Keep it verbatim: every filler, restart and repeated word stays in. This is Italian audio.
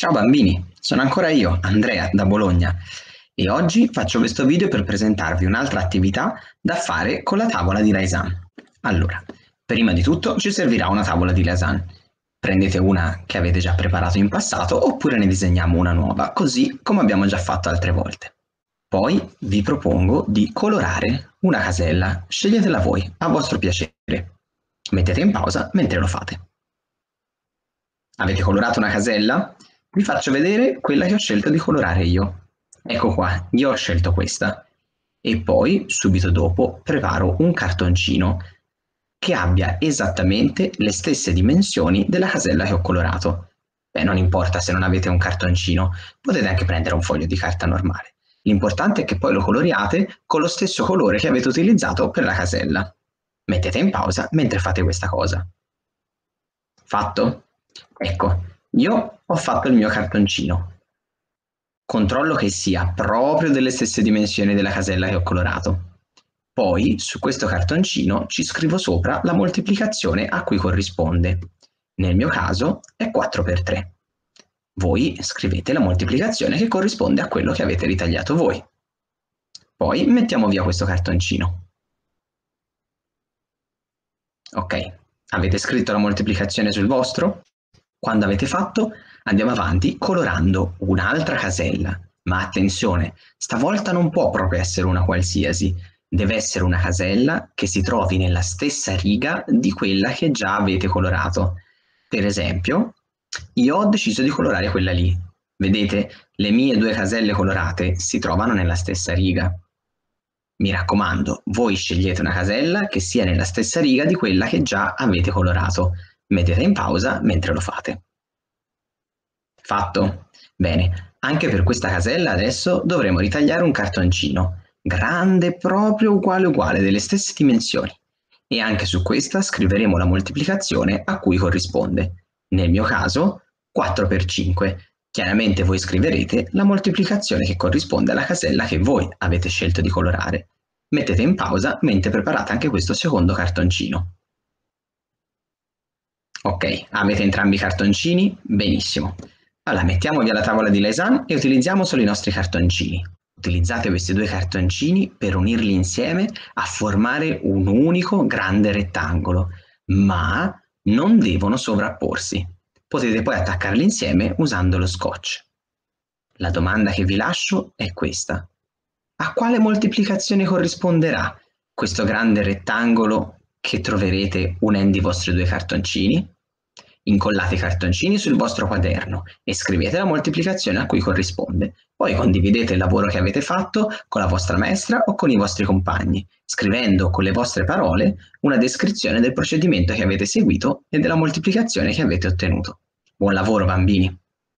Ciao bambini, sono ancora io, Andrea, da Bologna, e oggi faccio questo video per presentarvi un'altra attività da fare con la tavola di Raisin. Allora, prima di tutto ci servirà una tavola di Raisin. Prendete una che avete già preparato in passato oppure ne disegniamo una nuova, così come abbiamo già fatto altre volte. Poi vi propongo di colorare una casella, sceglietela voi, a vostro piacere. Mettete in pausa mentre lo fate. Avete colorato una casella? Vi faccio vedere quella che ho scelto di colorare io. Ecco qua, io ho scelto questa. E poi, subito dopo, preparo un cartoncino che abbia esattamente le stesse dimensioni della casella che ho colorato. Beh, non importa se non avete un cartoncino, potete anche prendere un foglio di carta normale. L'importante è che poi lo coloriate con lo stesso colore che avete utilizzato per la casella. Mettete in pausa mentre fate questa cosa. Fatto? Ecco, io ho fatto il mio cartoncino. Controllo che sia proprio delle stesse dimensioni della casella che ho colorato. Poi, su questo cartoncino, ci scrivo sopra la moltiplicazione a cui corrisponde. Nel mio caso è quattro per tre. Voi scrivete la moltiplicazione che corrisponde a quello che avete ritagliato voi. Poi mettiamo via questo cartoncino. Ok, avete scritto la moltiplicazione sul vostro? Quando avete fatto, andiamo avanti colorando un'altra casella. Ma attenzione, stavolta non può proprio essere una qualsiasi. Deve essere una casella che si trovi nella stessa riga di quella che già avete colorato. Per esempio, io ho deciso di colorare quella lì. Vedete, le mie due caselle colorate si trovano nella stessa riga. Mi raccomando, voi scegliete una casella che sia nella stessa riga di quella che già avete colorato. Mettete in pausa mentre lo fate. Fatto? Bene, anche per questa casella adesso dovremo ritagliare un cartoncino, grande proprio uguale uguale, delle stesse dimensioni. E anche su questa scriveremo la moltiplicazione a cui corrisponde. Nel mio caso, quattro per cinque. Chiaramente voi scriverete la moltiplicazione che corrisponde alla casella che voi avete scelto di colorare. Mettete in pausa mentre preparate anche questo secondo cartoncino. Ok, avete entrambi i cartoncini? Benissimo. Allora, mettiamo via la tavola di Raisin e utilizziamo solo i nostri cartoncini. Utilizzate questi due cartoncini per unirli insieme a formare un unico grande rettangolo, ma non devono sovrapporsi. Potete poi attaccarli insieme usando lo scotch. La domanda che vi lascio è questa. A quale moltiplicazione corrisponderà questo grande rettangolo che troverete unendo i vostri due cartoncini? Incollate i cartoncini sul vostro quaderno e scrivete la moltiplicazione a cui corrisponde. Poi condividete il lavoro che avete fatto con la vostra maestra o con i vostri compagni, scrivendo con le vostre parole una descrizione del procedimento che avete seguito e della moltiplicazione che avete ottenuto. Buon lavoro, bambini!